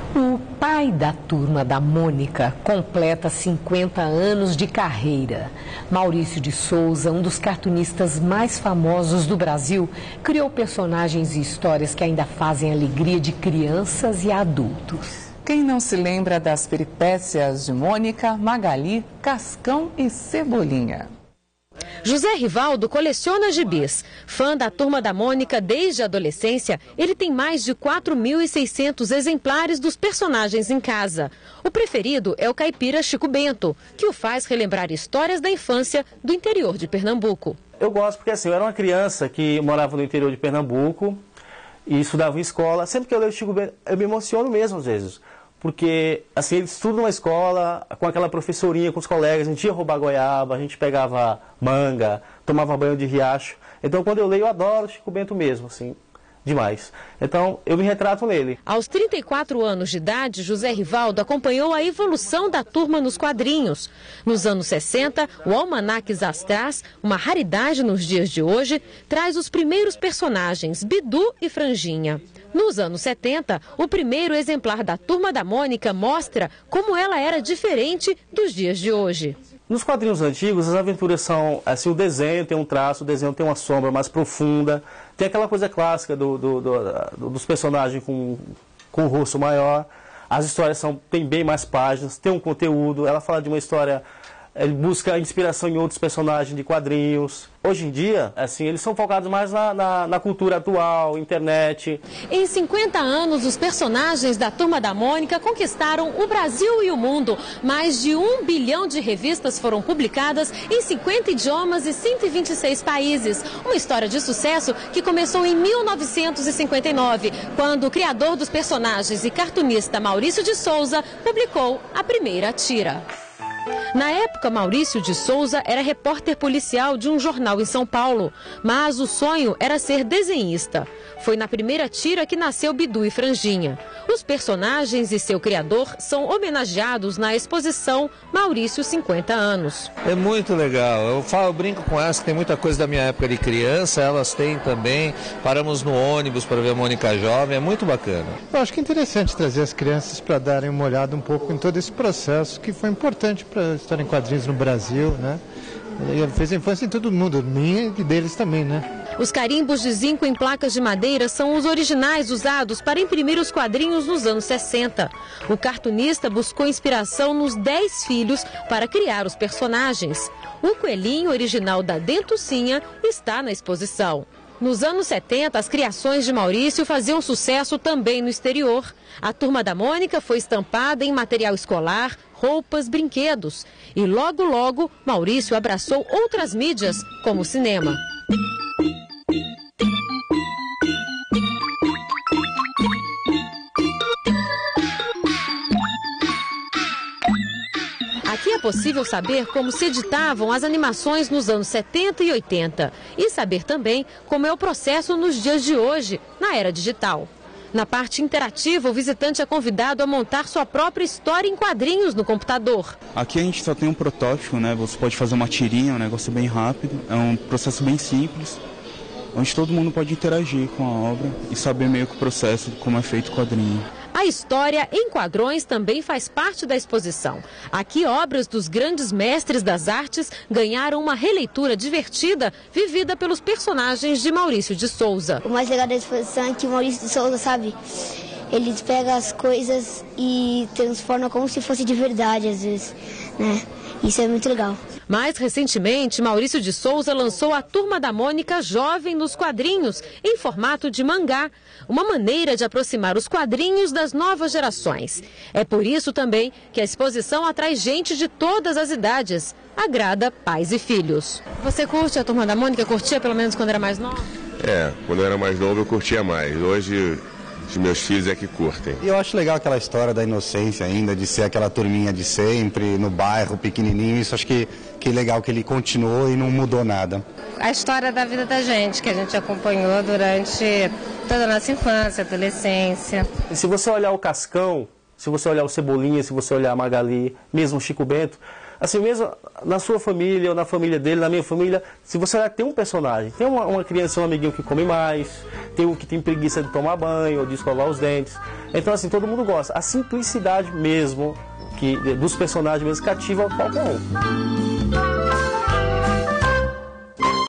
O pai da Turma da Mônica completa 50 anos de carreira. Maurício de Souza, um dos cartunistas mais famosos do Brasil, criou personagens e histórias que ainda fazem alegria de crianças e adultos. Quem não se lembra das peripécias de Mônica, Magali, Cascão e Cebolinha? José Rivaldo coleciona gibis. Fã da Turma da Mônica desde a adolescência, ele tem mais de 4.600 exemplares dos personagens em casa. O preferido é o caipira Chico Bento, que o faz relembrar histórias da infância do interior de Pernambuco. Eu gosto porque assim, eu era uma criança que morava no interior de Pernambuco e estudava em escola. Sempre que eu leio o Chico Bento, eu me emociono mesmo às vezes. Porque, assim, eles estudam numa escola, com aquela professorinha, com os colegas, a gente ia roubar goiaba, a gente pegava manga, tomava banho de riacho. Então, quando eu leio, eu adoro o Chico Bento mesmo, assim, demais. Então, eu me retrato nele. Aos 34 anos de idade, José Rivaldo acompanhou a evolução da turma nos quadrinhos. Nos anos 60, o Almanaque Zastras, uma raridade nos dias de hoje, traz os primeiros personagens, Bidu e Franjinha. Nos anos 70, o primeiro exemplar da Turma da Mônica mostra como ela era diferente dos dias de hoje. Nos quadrinhos antigos, as aventuras são, assim, o desenho tem um traço, o desenho tem uma sombra mais profunda, tem aquela coisa clássica dos personagens com o rosto maior, as histórias têm bem mais páginas, tem um conteúdo, ela fala de uma história, ele busca inspiração em outros personagens de quadrinhos. Hoje em dia, assim, eles são focados mais na cultura atual, internet. Em 50 anos, os personagens da Turma da Mônica conquistaram o Brasil e o mundo. Mais de 1 bilhão de revistas foram publicadas em 50 idiomas e 126 países. Uma história de sucesso que começou em 1959, quando o criador dos personagens e cartunista Maurício de Souza publicou a primeira tira. Na época, Maurício de Souza era repórter policial de um jornal em São Paulo, mas o sonho era ser desenhista. Foi na primeira tira que nasceu Bidu e Franjinha. Os personagens e seu criador são homenageados na exposição Maurício 50 anos. É muito legal. Eu brinco com elas que tem muita coisa da minha época de criança, elas têm também. Paramos no ônibus para ver a Mônica jovem, é muito bacana. Eu acho que é interessante trazer as crianças para darem uma olhada um pouco em todo esse processo que foi importante para a história em quadrinhos no Brasil, né? E fez a infância em todo mundo, minha e deles também, né? Os carimbos de zinco em placas de madeira são os originais usados para imprimir os quadrinhos nos anos 60. O cartunista buscou inspiração nos 10 filhos para criar os personagens. O coelhinho original da Dentucinha está na exposição. Nos anos 70, as criações de Maurício faziam sucesso também no exterior. A Turma da Mônica foi estampada em material escolar, roupas, brinquedos. E logo, logo, Maurício abraçou outras mídias, como o cinema. Aqui é possível saber como se editavam as animações nos anos 70 e 80 e saber também como é o processo nos dias de hoje, na era digital. Na parte interativa, o visitante é convidado a montar sua própria história em quadrinhos no computador. Aqui a gente só tem um protótipo, né? Você pode fazer uma tirinha, um negócio bem rápido, é um processo bem simples, onde todo mundo pode interagir com a obra e saber meio que o processo, como é feito o quadrinho. A história em quadrões também faz parte da exposição. Aqui, obras dos grandes mestres das artes ganharam uma releitura divertida, vivida pelos personagens de Maurício de Souza. O mais legal da exposição é que o Maurício de Souza, sabe, ele pega as coisas e transforma como se fosse de verdade, às vezes, né? Isso é muito legal. Mais recentemente, Maurício de Souza lançou a Turma da Mônica Jovem nos quadrinhos, em formato de mangá, uma maneira de aproximar os quadrinhos das novas gerações. É por isso também que a exposição atrai gente de todas as idades, agrada pais e filhos. Você curte a Turma da Mônica? Curtia pelo menos quando era mais nova? Quando eu era mais novo eu curtia mais. Hoje os meus filhos é que curtem. E eu acho legal aquela história da inocência ainda, de ser aquela turminha de sempre, no bairro, pequenininho. Isso acho que é legal que ele continuou e não mudou nada. A história da vida da gente, que a gente acompanhou durante toda a nossa infância, adolescência. E se você olhar o Cascão, se você olhar o Cebolinha, se você olhar a Magali, mesmo o Chico Bento, assim, mesmo na sua família ou na família dele, na minha família, se você vai ter um personagem, tem uma criança, um amiguinho que come mais, tem um que tem preguiça de tomar banho ou de escovar os dentes. Então, assim, todo mundo gosta. A simplicidade mesmo dos personagens mesmo cativa qualquer um.